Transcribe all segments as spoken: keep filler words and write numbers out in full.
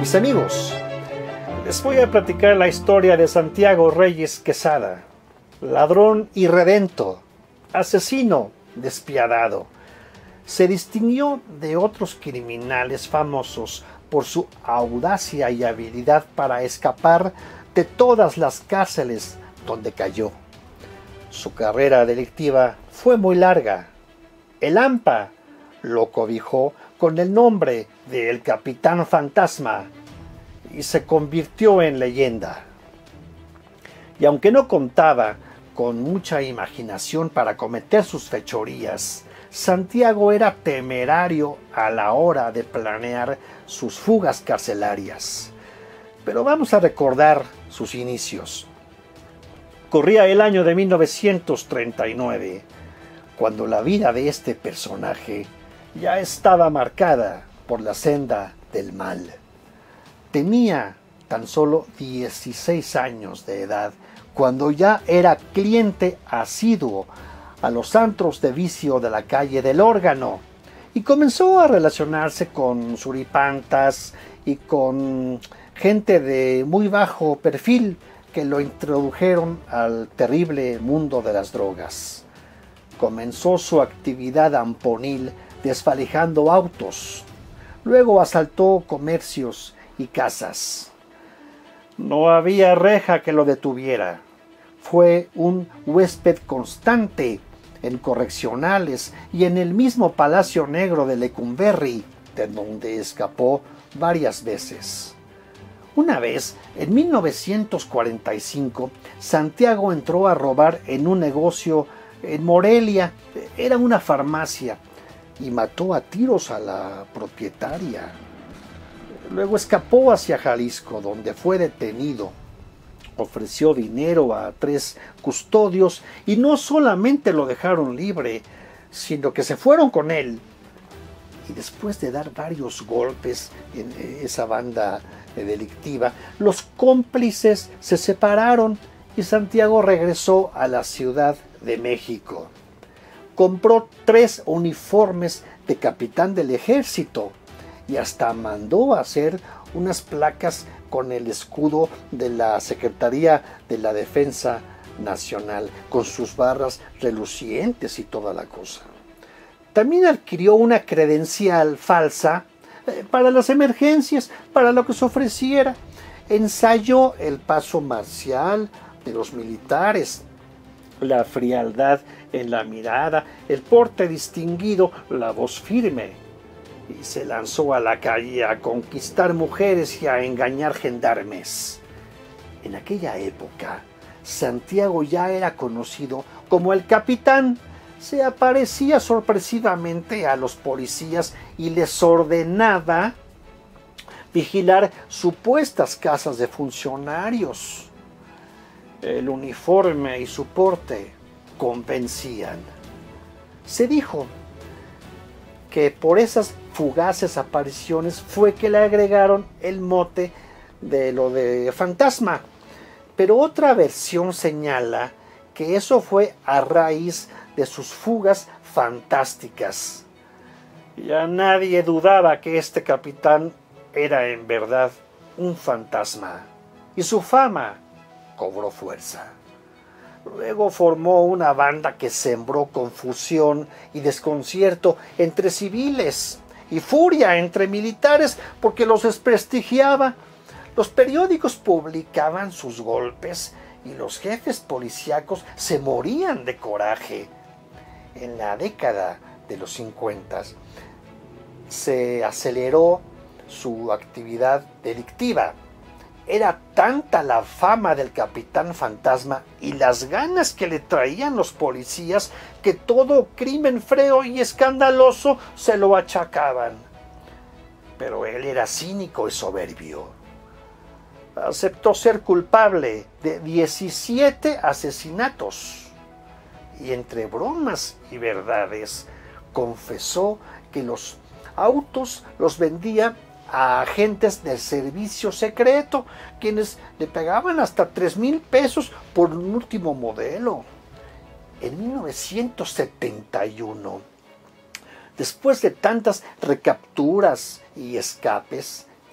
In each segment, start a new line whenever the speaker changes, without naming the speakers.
Mis amigos, les voy a platicar la historia de Santiago Reyes Quesada, ladrón irredento, asesino despiadado. Se distinguió de otros criminales famosos por su audacia y habilidad para escapar de todas las cárceles donde cayó. Su carrera delictiva fue muy larga. El A M P A lo cobijó con el nombre de El Capitán Fantasma y se convirtió en leyenda. Y aunque no contaba con mucha imaginación para cometer sus fechorías, Santiago era temerario a la hora de planear sus fugas carcelarias. Pero vamos a recordar sus inicios. Corría el año de mil novecientos treinta y nueve, cuando la vida de este personaje ya estaba marcada por la senda del mal. Tenía tan solo dieciséis años de edad cuando ya era cliente asiduo a los antros de vicio de la calle del Órgano y comenzó a relacionarse con suripantas y con gente de muy bajo perfil que lo introdujeron al terrible mundo de las drogas. Comenzó su actividad amponil desvalijando autos. Luego asaltó comercios y casas. No había reja que lo detuviera. Fue un huésped constante en correccionales y en el mismo Palacio Negro de Lecumberri, de donde escapó varias veces. Una vez, en mil novecientos cuarenta y cinco, Santiago entró a robar en un negocio en Morelia. Era una farmacia y mató a tiros a la propietaria. Luego escapó hacia Jalisco, donde fue detenido. Ofreció dinero a tres custodios y no solamente lo dejaron libre, sino que se fueron con él. Y después de dar varios golpes en esa banda delictiva, los cómplices se separaron y Santiago regresó a la Ciudad de México. Compró tres uniformes de capitán del ejército y hasta mandó a hacer unas placas con el escudo de la Secretaría de la Defensa Nacional, con sus barras relucientes y toda la cosa. También adquirió una credencial falsa eh, para las emergencias, para lo que se ofreciera. Ensayó el paso marcial de los militares, la frialdad en la mirada, el porte distinguido, la voz firme. Y se lanzó a la calle a conquistar mujeres y a engañar gendarmes. En aquella época, Santiago ya era conocido como el capitán. Se aparecía sorpresivamente a los policías y les ordenaba vigilar supuestas casas de funcionarios. El uniforme y su porte convencían. Se dijo que por esas fugaces apariciones fue que le agregaron el mote de lo de fantasma. Pero otra versión señala que eso fue a raíz de sus fugas fantásticas. Ya nadie dudaba que este capitán era en verdad un fantasma, y su fama cobró fuerza. Luego formó una banda que sembró confusión y desconcierto entre civiles y furia entre militares porque los desprestigiaba. Los periódicos publicaban sus golpes y los jefes policíacos se morían de coraje. En la década de los cincuenta se aceleró su actividad delictiva. Era tanta la fama del capitán fantasma y las ganas que le traían los policías que todo crimen feo y escandaloso se lo achacaban. Pero él era cínico y soberbio. Aceptó ser culpable de diecisiete asesinatos y entre bromas y verdades confesó que los autos los vendía a agentes del servicio secreto, quienes le pagaban hasta tres mil pesos por un último modelo. En mil novecientos setenta y uno, después de tantas recapturas y escapes,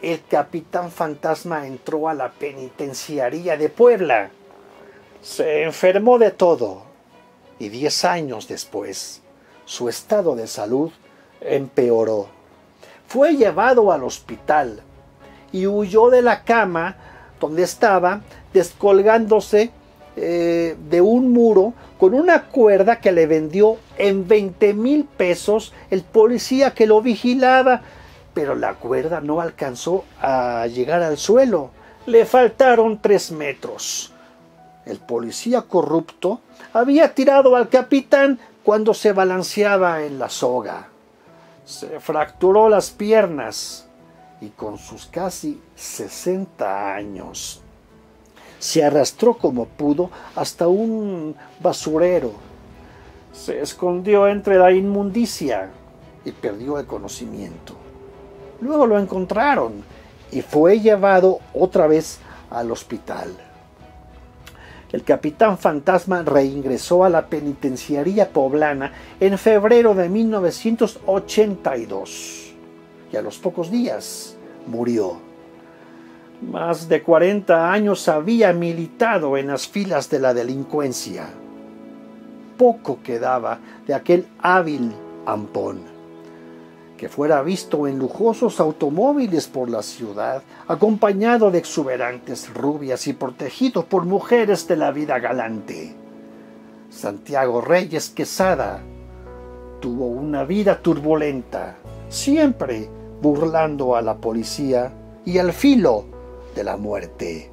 el capitán fantasma entró a la penitenciaría de Puebla. Se enfermó de todo y diez años después su estado de salud empeoró. Fue llevado al hospital y huyó de la cama donde estaba, descolgándose eh, de un muro con una cuerda que le vendió en veinte mil pesos el policía que lo vigilaba. Pero la cuerda no alcanzó a llegar al suelo. Le faltaron tres metros. El policía corrupto había tirado al capitán cuando se balanceaba en la soga. Se fracturó las piernas y con sus casi sesenta años se arrastró como pudo hasta un basurero. Se escondió entre la inmundicia y perdió el conocimiento. Luego lo encontraron y fue llevado otra vez al hospital. El capitán fantasma reingresó a la penitenciaría poblana en febrero de mil novecientos ochenta y dos y a los pocos días murió. Más de cuarenta años había militado en las filas de la delincuencia. Poco quedaba de aquel hábil ampón, que fuera visto en lujosos automóviles por la ciudad, acompañado de exuberantes rubias y protegido por mujeres de la vida galante. Santiago Reyes Quesada tuvo una vida turbulenta, siempre burlando a la policía y al filo de la muerte.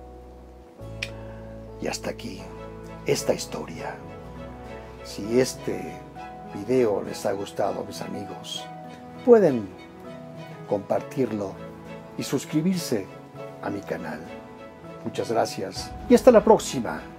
Y hasta aquí esta historia. Si este video les ha gustado, mis amigos, pueden compartirlo y suscribirse a mi canal. Muchas gracias y hasta la próxima.